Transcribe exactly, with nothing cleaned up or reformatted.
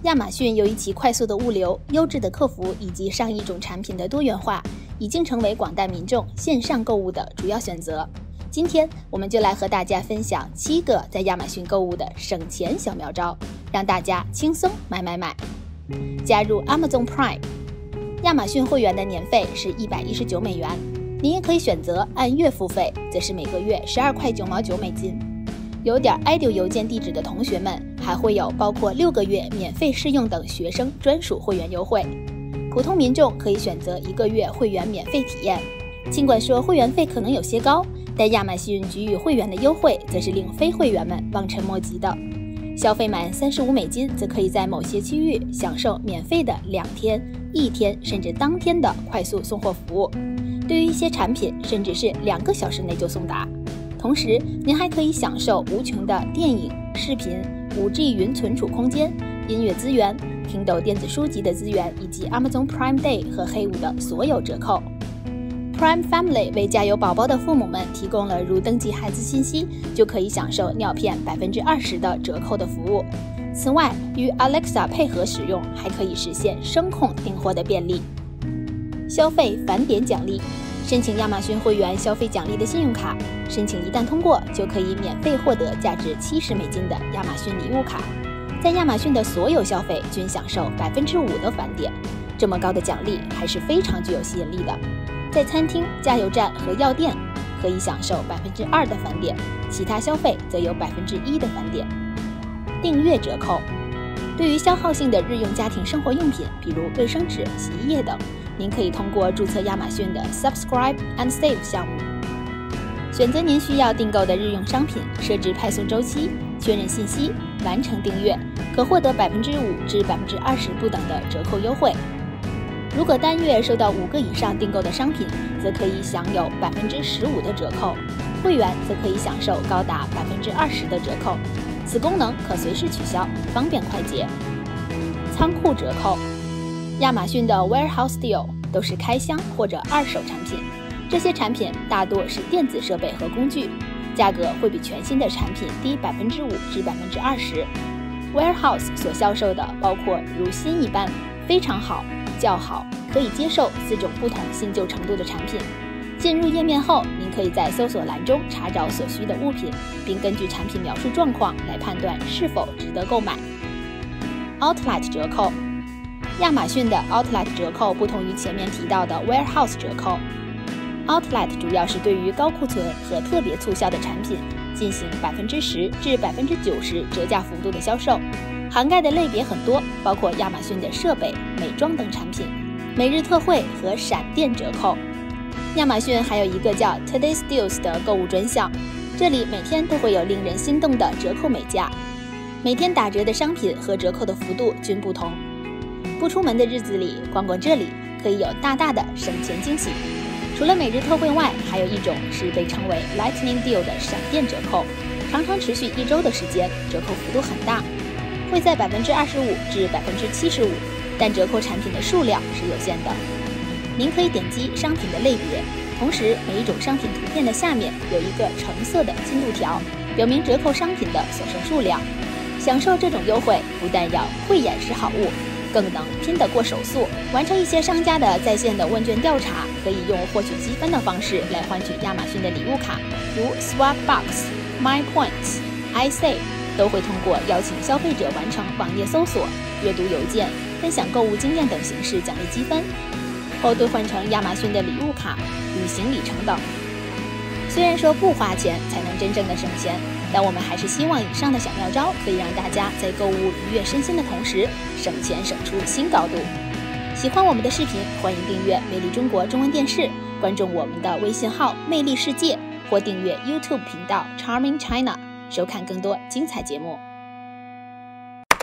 亚马逊由于其快速的物流、优质的客服以及上亿种产品的多元化，已经成为广大民众线上购物的主要选择。今天我们就来和大家分享七个在亚马逊购物的省钱小妙招，让大家轻松买买买。加入 Amazon Prime， 亚马逊会员的年费是一百一十九美元，您也可以选择按月付费，则是每个月十二块九毛九美金。有点 ideal 邮件地址的同学们，还会有包括六个月免费试用等学生专属会员优惠。普通民众可以选择一个月会员免费体验。尽管说会员费可能有些高，但亚马逊给予会员的优惠则是令非会员们望尘莫及的。消费满三十五美金，则可以在某些区域享受免费的两天、一天甚至当天的快速送货服务。对于一些产品，甚至是两个小时内就送达。同时，您还可以享受无穷的电影、视频、五 G 云存储空间、音乐资源、Kindle 电子书籍的资源，以及 Amazon Prime Day 和黑五的所有折扣。Prime Family 为家有宝宝的父母们提供了如登记孩子信息就可以享受尿片 百分之二十 的折扣的服务。此外，与 Alexa 配合使用，还可以实现声控订货的便利。消费返点奖励，申请亚马逊会员消费奖励的信用卡，申请一旦通过，就可以免费获得价值七十美金的亚马逊礼物卡。在亚马逊的所有消费均享受 百分之五 的返点，这么高的奖励还是非常具有吸引力的。在餐厅、加油站和药店可以享受 百分之二 的返点，其他消费则有 百分之一 的返点。订阅折扣，对于消耗性的日用家庭生活用品，比如卫生纸、洗衣液等，您可以通过注册亚马逊的 Subscribe and Save 项目，选择您需要订购的日用商品，设置派送周期，确认信息，完成订阅，可获得 百分之五 至 百分之二十 不等的折扣优惠。如果单月收到五个以上订购的商品，则可以享有 百分之十五 的折扣，会员则可以享受高达 百分之二十 的折扣。此功能可随时取消，方便快捷。仓库折扣，亚马逊的 Warehouse Deal 都是开箱或者二手产品，这些产品大多是电子设备和工具，价格会比全新的产品低 百分之五 至 百分之二十。Warehouse 所销售的包括如新一般、非常好、较好、可以接受四种不同新旧程度的产品。进入页面后，您可以在搜索栏中查找所需的物品，并根据产品描述状况来判断是否值得购买。Outlet 折扣，亚马逊的 Outlet 折扣不同于前面提到的 Warehouse 折扣。Outlet 主要是对于高库存和特别促销的产品进行 百分之十 至 百分之九十 折价幅度的销售，涵盖的类别很多，包括亚马逊的设备、美妆等产品、每日特惠和闪电折扣。亚马逊还有一个叫 Today's Deals 的购物专项，这里每天都会有令人心动的折扣美价，每天打折的商品和折扣的幅度均不同。不出门的日子里，逛逛这里可以有大大的省钱惊喜。除了每日特惠外，还有一种是被称为 Lightning Deal 的闪电折扣，常常持续一周的时间，折扣幅度很大，会在 百分之二十五 至 百分之七十五， 但折扣产品的数量是有限的。您可以点击商品的类别，同时每一种商品图片的下面有一个橙色的进度条，表明折扣商品的所剩数量。享受这种优惠，不但要慧眼识好物，更能拼得过手速。完成一些商家的在线的问卷调查，可以用获取积分的方式来换取亚马逊的礼物卡，如 Swapbox、MyPoints、iSave 都会通过邀请消费者完成网页搜索、阅读邮件、分享购物经验等形式奖励积分，后兑换成亚马逊的礼物卡、旅行里程等。虽然说不花钱才能真正的省钱，但我们还是希望以上的小妙招可以让大家在购物愉悦身心的同时，省钱省出新高度。喜欢我们的视频，欢迎订阅魅力中国中文电视，关注我们的微信号魅力世界，或订阅 YouTube 频道 Charming China， 收看更多精彩节目。